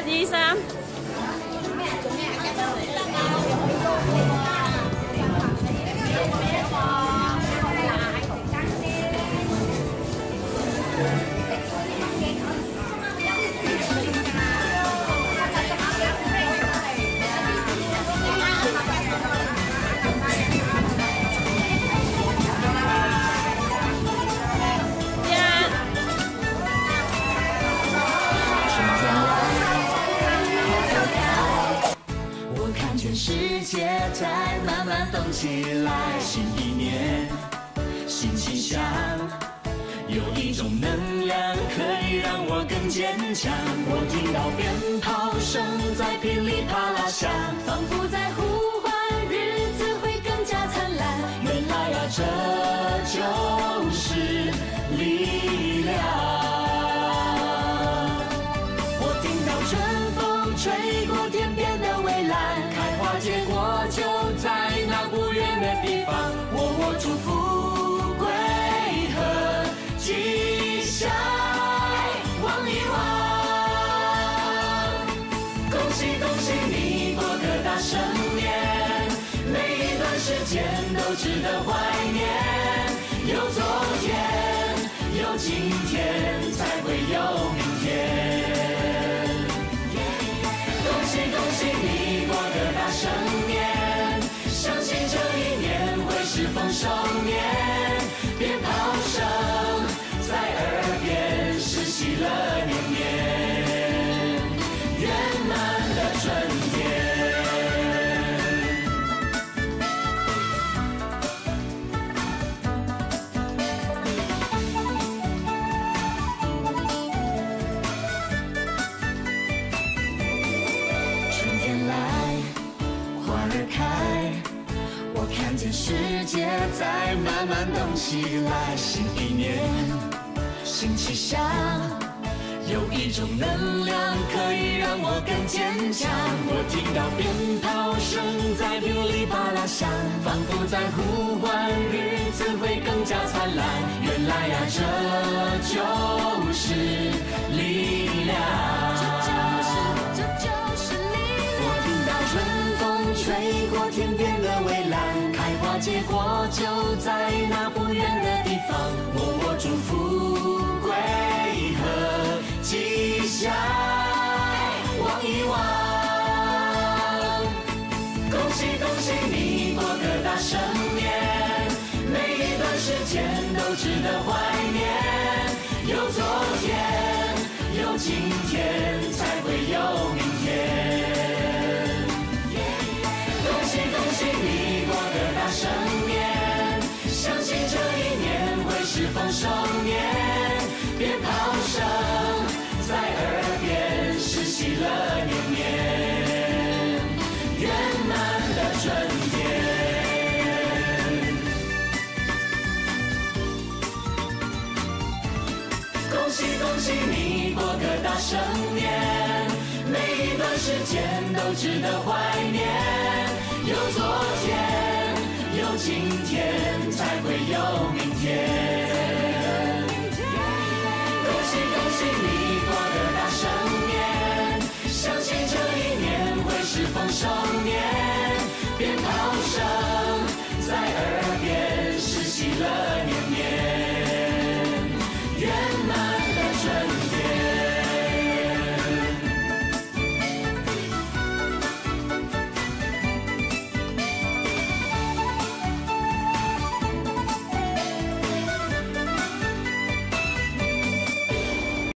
2、3。 世界在慢慢动起来，新一年新气象，有一种能量可以让我更坚强。我听到鞭炮声在噼里啪啦响，仿佛在呼唤日子会更加灿烂。原来啊，这就是力量。我听到春风吹过天边的蔚蓝，结果就在那不远的地方，我握住富贵和吉祥，望一望。恭喜恭喜你过个大生年，每一段时间都值得怀念。有昨天，有今天，才会有明天。恭喜恭喜你过个大生年，相信这一年会是丰收年。鞭炮声在耳边，是喜乐年年，圆满的春天。看见世界在慢慢动起来，新一年新气象，有一种能量可以让我更坚强。我听到鞭炮声在噼里啪啦响，仿佛在呼唤日子会更加灿烂。原来啊，这就是力量。我听到春风吹过天边的蔚蓝，开花结果就在那不远的地方。我握住富贵和吉祥，望一望。恭喜恭喜你过个大生年，每一段时间都值得怀念。有昨天，有今天，才会有明天。恭喜你过个大生年，相信这一年会是丰收年。鞭炮声在耳边，是喜乐年年，圆满的春天。恭喜恭喜你过个大生年，每一段时间都值得怀念。有昨天，有今天，